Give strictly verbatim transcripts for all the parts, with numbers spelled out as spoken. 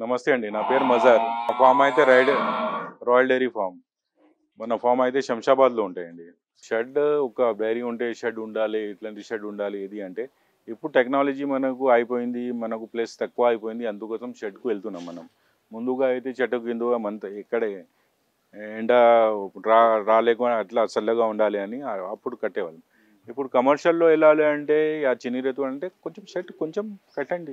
నమస్తే అండి. నా పేరు మజార్. మా ఫామ్ అయితే రైడ్ రాయల్ డైరీ ఫామ్. మన ఫామ్ అయితే శంషాబాద్‌లో ఉంటాయండి. షెడ్ ఒక డైరీ ఉంటే షెడ్ ఉండాలి, ఇట్లాంటి షెడ్ ఉండాలి ఇది అంటే, ఇప్పుడు టెక్నాలజీ మనకు అయిపోయింది. మనకు ప్లేస్ తక్కువ అయిపోయింది. అందుకోసం షెడ్‌కు వెళ్తున్నాం మనం. ముందుగా అయితే చెట్టు కింద మంత ఇక్కడే ఎండ రా రాలేకుండా అట్లా చల్లగా ఉండాలి అని అప్పుడు కట్టేవాళ్ళం. ఇప్పుడు కమర్షియల్‌లో వెళ్ళాలి అంటే ఆ చిన్ని రైతు అంటే కొంచెం షెడ్ కొంచెం కట్టండి.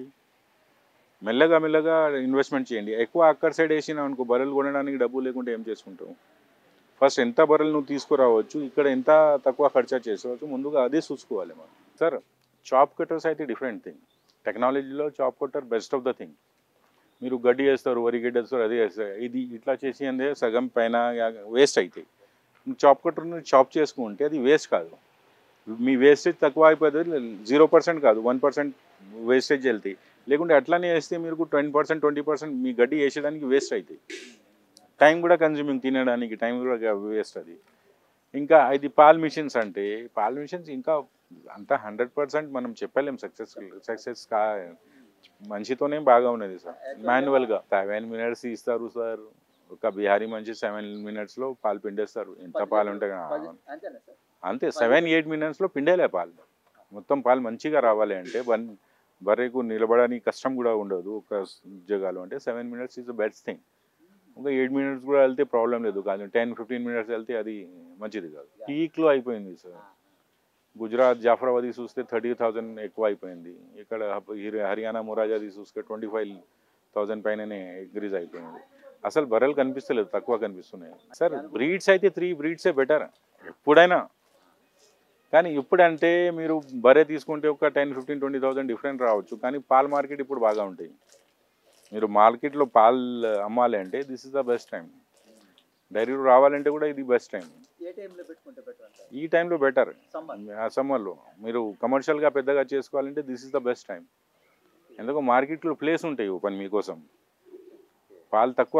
మెల్లగా మెల్లగా ఇన్వెస్ట్మెంట్ చేయండి. ఎక్కువ అక్కడ సైడ్ వేసినావు అనుకో, బర్రెలు కొనడానికి డబ్బు లేకుంటే ఏం చేసుకుంటావు? ఫస్ట్ ఎంత బర్రెలు నువ్వు తీసుకురావచ్చు, ఇక్కడ ఎంత తక్కువ ఖర్చు చేసుకోవచ్చు, ముందుగా అదే చూసుకోవాలి మనం. సార్, చాప్ కట్టర్స్ అయితే డిఫరెంట్ థింగ్. టెక్నాలజీలో chop cutter best of the thing. మీరు గడ్డి వేస్తారు, వరి గడ్డి వేస్తారు, అదే వేస్తారు. ఇది ఇట్లా చేసి అంటే సగం పైన వేస్ట్ అవుతాయి. చాప్ కట్టర్ని చాప్ చేసుకుంటే అది వేస్ట్ కాదు. మీ వేస్టేజ్ తక్కువ అయిపోతుంది. జీరో పర్సెంట్ కాదు, వన్ పర్సెంట్ వేస్టేజ్ వెళ్తాయి. లేకుంటే అట్లానే వేస్తే మీరు టెన్ పర్సెంట్ ట్వంటీ పర్సెంట్ మీ గడ్డి వేసేదానికి వేస్ట్ అవుతాయి. టైం కూడా కన్జ్యూమింగ్, తినడానికి టైం కూడా వేస్ట్ అది. ఇంకా ఇది పాల్ మిషన్స్ అంటే, పాల్ మిషన్స్ ఇంకా అంతా హండ్రెడ్ పర్సెంట్ మనం చెప్పలేం సక్సెస్ఫుల్ సక్సెస్ కా మంచితోనే బాగా ఉన్నది సార్. మాన్యువల్గా సెవెన్ మినిట్స్ ఇస్తారు సార్. ఒక బిహారీ మంచి సెవెన్ మినిట్స్లో పాలు పిండేస్తారు. ఎంత పాలు ఉంటాయి అంతే. సెవెన్ ఎయిట్ మినిట్స్లో పిండేలే పాలు. మొత్తం పాలు మంచిగా రావాలి అంటే వన్ బర్రెకు నిలబడడానికి కష్టం కూడా ఉండదు ఒక జగాలో అంటే seven minutes is the best thing. ఇంకా ఎయిట్ మినిట్స్ కూడా వెళ్తే ప్రాబ్లం లేదు, కానీ టెన్ ఫిఫ్టీన్ మినిట్స్ వెళ్తే అది మంచిది కాదు. పీక్లో అయిపోయింది సార్. గుజరాత్ జాఫరాబాద్ చూస్తే థర్టీ థౌజండ్ ఎక్కువ అయిపోయింది. ఇక్కడ హర్యానా మొరాజాది చూస్తే ట్వంటీ ఫైవ్ థౌజండ్ పైననే ఇంక్రీజ్ అయిపోయింది. అసలు బర్రెలు కనిపిస్తలేదు, తక్కువ కనిపిస్తున్నాయి సార్. బ్రీడ్స్ అయితే త్రీ బ్రీడ్సే బెటర్ ఎప్పుడైనా. కానీ ఇప్పుడంటే మీరు బర్రె తీసుకుంటే ఒక ten fifteen twenty thousand different రావచ్చు, కానీ పాల్ మార్కెట్ ఇప్పుడు బాగా ఉంటాయి. మీరు మార్కెట్లో పాలు అమ్మాలి అంటే this is the best time. డైరీలో రావాలంటే కూడా ఇది బెస్ట్ టైం. ఈ టైంలో బెటర్. సమ్మర్లో మీరు కమర్షియల్గా పెద్దగా చేసుకోవాలంటే this is the best time. ఎందుకు మార్కెట్లో ప్లేస్ ఉంటాయి ఓపెన్ మీకోసం. పాలు తక్కువ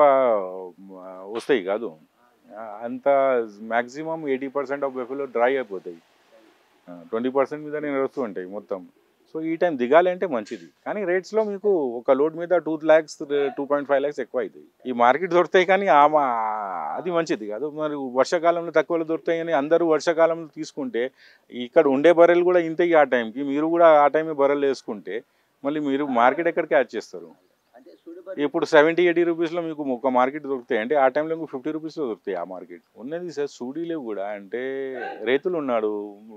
వస్తాయి కాదు, అంత maximum eighty percent of buffalo dry అయిపోతాయి. ట్వంటీ పర్సెంట్ మీద నేను వస్తూ ఉంటాయి మొత్తం. సో ఈ టైం దిగాలి అంటే మంచిది. కానీ రేట్స్లో మీకు ఒక లోడ్ మీద two lakhs two point five lakhs ఎక్కువ అవుతాయి. ఈ మార్కెట్ దొరుకుతాయి కానీ అది మంచిది కాదు. మరి వర్షాకాలంలో తక్కువలో దొరుకుతాయి అని అందరూ వర్షాకాలంలో తీసుకుంటే ఇక్కడ ఉండే బర్రెలు కూడా ఇంతే. ఆ టైంకి మీరు కూడా ఆ టైమే బర్రెలు వేసుకుంటే మళ్ళీ మీరు మార్కెట్ ఎక్కడ క్యాచ్ చేస్తారు? ఇప్పుడు సెవెంటీ ఎయిటీ రూపీస్లో మీకు ఒక మార్కెట్ దొరుకుతాయి అంటే ఆ టైంలో మీకు ఫిఫ్టీ రూపీస్లో దొరుకుతాయి ఆ మార్కెట్. ఉన్నది సార్ సూడీలో కూడా అంటే రైతులు ఉన్నాడు,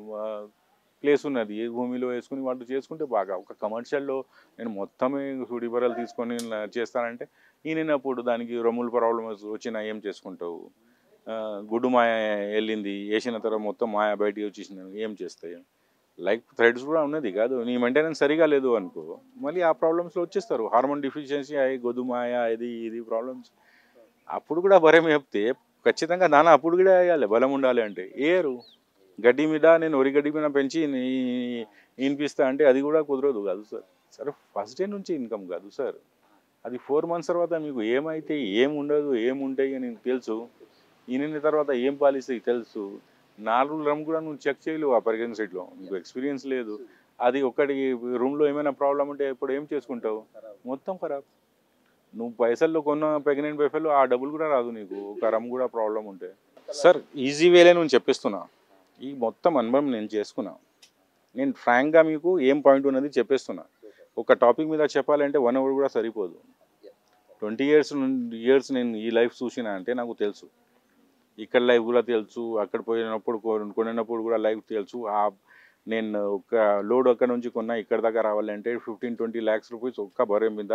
ప్లేస్ ఉన్నది, ఏ భూమిలో వేసుకుని వాళ్ళు చేసుకుంటే బాగా. ఒక కమర్షియల్లో నేను మొత్తమే సూడి బర్రెలు తీసుకొని చేస్తానంటే ఈయనప్పుడు దానికి రొమ్ముల ప్రాబ్లమ్స్ వచ్చినా ఏం చేసుకుంటావు? గుడ్డు మాయ వెళ్ళింది, వేసిన తర్వాత మొత్తం మాయ బయటికి వచ్చేసింది, ఏం చేస్తాయి? లైక్ థ్రెడ్స్ కూడా ఉన్నది కాదు, నీ మెయింటెనెన్స్ సరిగా లేదు అనుకో, మళ్ళీ ఆ ప్రాబ్లమ్స్లో వచ్చేస్తారు. హార్మోన్ డిఫిషియన్సీ అయ్యి గొద్దుమాయ ఇది ఇది ప్రాబ్లమ్స్. అప్పుడు కూడా బర్రె మేపితే ఖచ్చితంగా దానా అప్పుడు కూడా వేయాలి, బలం ఉండాలి అంటే. ఏరు గడ్డి మీద నేను వరి గడ్డి మీద పెంచి వినిపిస్తా అంటే అది కూడా కుదరదు కాదు సార్. సరే ఫస్ట్ డే నుంచి ఇన్కమ్ కాదు సార్, అది ఫోర్ మంత్స్ తర్వాత మీకు ఏమైతే ఏం ఉండదు ఏముంటాయి అని తెలుసు. ఈయన తర్వాత ఏం పాలిస్తాయి తెలుసు. నాలుగు రమ్ కూడా నువ్వు చెక్ చేయలేవు ఆ పరిగణ సైడ్లో, నీకు ఎక్స్పీరియన్స్ లేదు. అది ఒకటి రూమ్లో ఏమైనా ప్రాబ్లం ఉంటే ఇప్పుడు ఏం చేసుకుంటావు? మొత్తం ఖరాబ్. నువ్వు పైసల్లో కొన్న ప్రెగ్నెంట్ బెఫెల్లో ఆ డబ్బులు కూడా రాదు నీకు, ఒక రమ్ కూడా ప్రాబ్లం ఉంటే. సార్ ఈజీ వేలే నేను చెప్పిస్తున్నా, ఈ మొత్తం అనుభవం నేను చేసుకున్నా. నేను ఫ్రాంక్గా మీకు ఏం పాయింట్ ఉన్నది చెప్పేస్తున్నా. ఒక టాపిక్ మీద చెప్పాలంటే వన్ అవర్ కూడా సరిపోదు. ట్వంటీ ఇయర్స్ ఇయర్స్ నేను ఈ లైఫ్ చూసినా అంటే నాకు తెలుసు. ఇక్కడ లైఫ్ కూడా తెలుసు, అక్కడ పోయినప్పుడు కొనినప్పుడు కూడా లైఫ్ తెలుసు. ఆ నేను ఒక లోడ్ అక్కడ నుంచి కొన్నా ఇక్కడ దాకా రావాలంటే ఫిఫ్టీన్ ట్వంటీ ల్యాక్స్ రూపీస్ ఒక్క బర్రె మీద.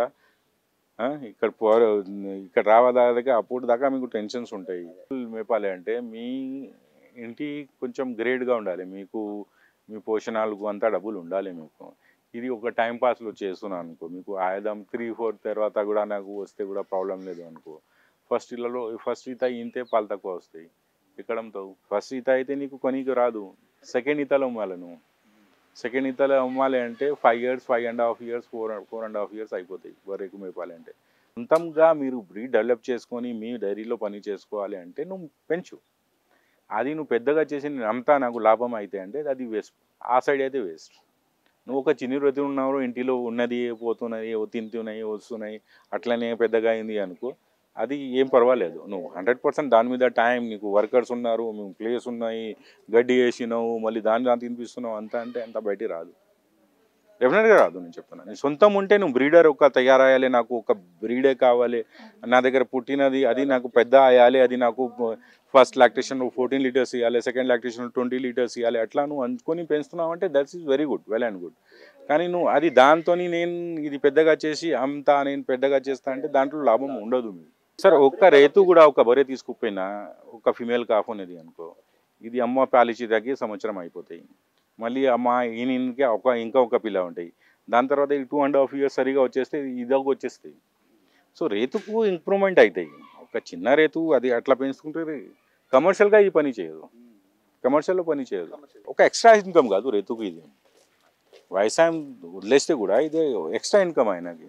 ఇక్కడ పో ఇక్కడ రావదాకా అప్పుడు దాకా మీకు టెన్షన్స్ ఉంటాయి. మేపాలి అంటే మీ ఇంటి కొంచెం గ్రేడ్గా ఉండాలి, మీకు మీ పోషణాలకు అంతా డబ్బులు ఉండాలి మీకు. ఇది ఒక టైం పాస్లో చేస్తున్నాను అనుకో, మీకు ఆయుధం త్రీ ఫోర్ తర్వాత కూడా నాకు వస్తే కూడా ప్రాబ్లం లేదు అనుకో. ఫస్ట్ ఇళ్ళలో ఫస్ట్ ఈత ఇంతే పాలు తక్కువ వస్తాయి ఎక్కడంతో. ఫస్ట్ ఈత అయితే నీకు కొనికి రాదు, సెకండ్ ఈతలో అమ్మాలి నువ్వు. సెకండ్ ఈతలో అమ్మాలి అంటే five years five and half years four four and half years అయిపోతాయి బర్రెకు మేపాలి అంటే. సొంతంగా మీరు బ్రీడ్ డెవలప్ చేసుకొని మీ డైరీలో పని చేసుకోవాలి అంటే నువ్వు పెంచు. అది నువ్వు పెద్దగా చేసి నేను అమ్ముతా నాకు లాభం అయితే అంటే అది వేస్ట్, ఆ సైడ్ అయితే వేస్ట్. నువ్వు ఒక చిన్ని రైతు ఉన్నావు, ఇంటిలో ఉన్నది పోతున్నది, తింటున్నాయి వస్తున్నాయి, అట్లనే పెద్దగా అయింది అనుకో, అది ఏం పర్వాలేదు. నువ్వు హండ్రెడ్ పర్సెంట్ దాని మీద టైం, నీకు వర్కర్స్ ఉన్నారు, ప్లేస్ ఉన్నాయి, గడ్డి వేసినావు, మళ్ళీ దాన్ని దాన్ని తినిపిస్తున్నావు, అంతా అంటే అంత బయటికి రాదు, డెఫినెట్గా రాదు. నేను చెప్తున్నా, నీ సొంతం ఉంటే నువ్వు బ్రీడర్ ఒక తయారయ్యాలి, నాకు ఒక బ్రీడే కావాలి, నా దగ్గర పుట్టినది అది నాకు పెద్ద అయ్యాలి, అది నాకు ఫస్ట్ లాక్టేషన్ ఫోర్టీన్ లీటర్స్ ఇవ్వాలి, సెకండ్ లాక్టేషన్ ట్వంటీ లీటర్స్ ఇవ్వాలి, అట్లా నువ్వు అనుకొని పెంచుతున్నావు అంటే that's is very good, well and good. కానీ నువ్వు అది దాంతో నేను ఇది పెద్దగా చేసి అంతా నేను పెద్దగా చేస్తా అంటే దాంట్లో లాభం ఉండదు మీకు. సార్ ఒక్క రైతు కూడా ఒక బర్రె తీసుకుపోయినా ఒక ఫిమేల్ కాఫ్ అనేది అనుకో, ఇది అమ్మ పాలిచ్చి తగ్గి సంవత్సరం అయిపోతాయి, మళ్ళీ అమ్మ ఈయనకి ఒక ఇంకా ఒక పిల్ల ఉంటాయి, దాని తర్వాత ఈ టూ అండ్ హాఫ్ ఇయర్స్ సరిగా వచ్చేస్తే ఇదొక వచ్చేస్తాయి. సో రైతుకు ఇంప్రూవ్మెంట్ అవుతాయి. ఒక చిన్న రైతు అది అట్లా పెంచుకుంటే కమర్షియల్గా ఈ పని చేయదు, కమర్షియల్లో పని చేయదు, ఒక ఎక్స్ట్రా ఇన్కమ్ కాదు రైతుకు ఇది. వ్యవసాయం వదిలేస్తే కూడా ఇది ఎక్స్ట్రా ఇన్కమ్ ఆయనకి.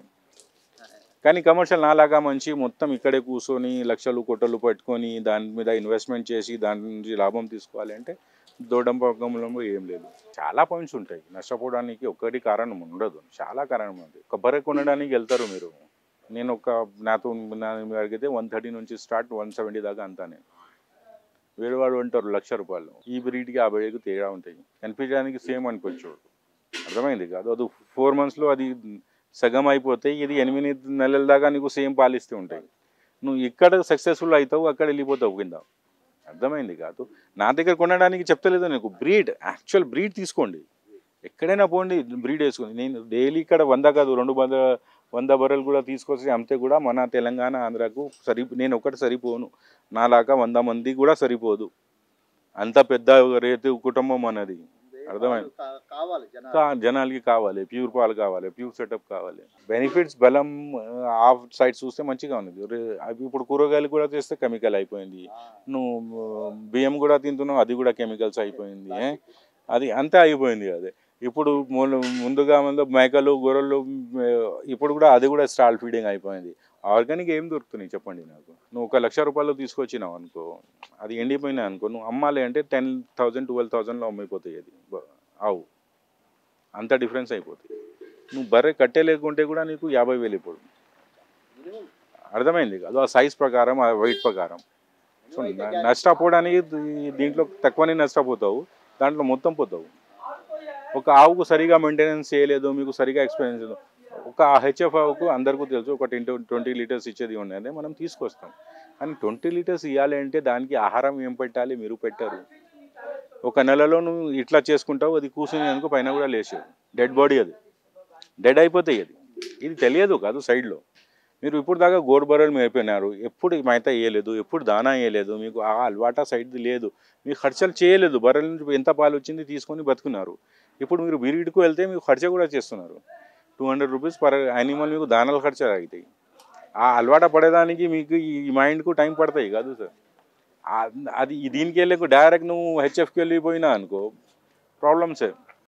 కానీ కమర్షియల్ నాలాగా మంచి మొత్తం ఇక్కడే కూర్చొని లక్షలు కోటలు పెట్టుకొని దాని మీద ఇన్వెస్ట్మెంట్ చేసి దాని నుంచి లాభం తీసుకోవాలి అంటే దూడంపకంలో ఏం లేదు. చాలా పాయింట్స్ ఉంటాయి, నష్టపోవడానికి ఒక్కటి కారణం ఉండదు, చాలా కారణం ఉంది. ఒక బర్రె కొనడానికి వెళ్తారు మీరు, నేను ఒక నాతో అడిగితే వన్ థర్టీ నుంచి స్టార్ట్ వన్ సెవెంటీ దాకా అంతా. నేను వేరేవాడు అంటారు లక్ష రూపాయలు, ఈ బ్రీడ్కి యాభై ఐదు తేడా ఉంటాయి, కనిపించడానికి సేమ్ అనిపించు, అర్థమైంది కాదు. అది ఫోర్ మంత్స్లో అది సగం అయిపోతాయి, ఇది ఎనిమిది నెలల దాకా నీకు సేమ్ పాలిస్తూ ఉంటాయి. నువ్వు ఇక్కడ సక్సెస్ఫుల్ అవుతావు, అక్కడ వెళ్ళిపోతావు కింద, అర్థమైంది కాదు. నా దగ్గర కొనడానికి చెప్తలేదు నీకు, బ్రీడ్ యాక్చువల్ బ్రీడ్ తీసుకోండి, ఎక్కడైనా పోండి బ్రీడ్ వేసుకోండి. నేను డైలీ ఇక్కడ వంద కాదు రెండు వంద వంద బర్రెలు కూడా తీసుకొచ్చి అమ్మితే కూడా మన తెలంగాణ ఆంధ్రాకు సరి, నేను ఒకటి సరిపోను, నాలాగా వంద మంది కూడా సరిపోదు, అంత పెద్ద రైతు కుటుంబం అన్నది, అర్థమైంది. జనాలకి కావాలి, ప్యూర్ పాలు కావాలి, ప్యూర్ సెటప్ కావాలి, బెనిఫిట్స్ బలం ఆఫ్ సైడ్ చూస్తే మంచిగా ఉన్నది. ఇప్పుడు కూరగాయలు కూడా చేస్తే కెమికల్ అయిపోయింది, నువ్వు బియ్యం కూడా తింటున్నావు అది కూడా కెమికల్స్ అయిపోయింది, అది అంతా అయిపోయింది. అదే ఇప్పుడు ముందుగా ముందు మేకలు గొర్రెలు, ఇప్పుడు కూడా అది కూడా స్టాల్ ఫీడింగ్ అయిపోయింది. ఆర్గానిక్ ఏం దొరుకుతున్నాయి చెప్పండి నాకు. నువ్వు ఒక లక్ష రూపాయలు తీసుకొచ్చినావు అనుకో, అది ఎండిపోయినా అనుకో, నువ్వు అమ్మాలి అంటే టెన్ థౌజండ్ ట్వెల్వ్ థౌజండ్లో అమ్మిపోతాయి, అది ఆవు అంత డిఫరెన్స్ అయిపోతుంది. నువ్వు బర్రె కట్టే లేకుంటే కూడా నీకు యాభై వేలు ఇప్పుడు, అర్థమైంది కాదు, ఆ సైజ్ ప్రకారం ఆ వెయిట్ ప్రకారం. సో నష్టపోవడానికి దీంట్లో తక్కువనే నష్టపోతావు, దాంట్లో మొత్తం పోతావు. ఒక ఆవుకు సరిగా మెయింటెనెన్స్ చేయలేదు, మీకు సరిగా ఎక్స్పీరియన్స్ లేదు. ఒక హెచ్ఎఫ్ ఆవుకు అందరికీ తెలుసు ఒక టెన్ ట్వంటీ లీటర్స్ ఇచ్చేది ఉన్నది, మనం తీసుకొస్తాం. కానీ ట్వంటీ లీటర్స్ ఇవ్వాలి అంటే దానికి ఆహారం ఏం పెట్టాలి, మీరు పెట్టారు. ఒక నెలలో నువ్వు ఇట్లా చేసుకుంటావు, అది కూర్చుని అనుకో పైన కూడా లేచేది, డెడ్ బాడీ, అది డెడ్ అయిపోతాయి. అది ఇది తెలియదు కాదు సైడ్లో. మీరు ఇప్పుడు దాకా గోడు బర్రెలు మేపినారు, ఎప్పుడు మైత వేయలేదు, ఎప్పుడు దానా వేయలేదు, మీకు ఆ అలవాట సైడ్ది లేదు, మీకు ఖర్చులు చేయలేదు, బర్రెల నుంచి ఎంత పాలు వచ్చింది తీసుకొని బతుకున్నారు. ఇప్పుడు మీరు బీరీడ్కు వెళ్తే మీకు ఖర్చు కూడా చేస్తున్నారు, two hundred rupees per animal మీకు దానాలు ఖర్చు అవుతాయి. ఆ అలవాట పడేదానికి మీకు ఈ మైండ్కు టైం పడతాయి కాదు సార్. అది దీనికి వెళ్ళకు డైరెక్ట్ నువ్వు హెచ్ఎఫ్కి వెళ్ళిపోయినా అనుకో ప్రాబ్లమ్సే.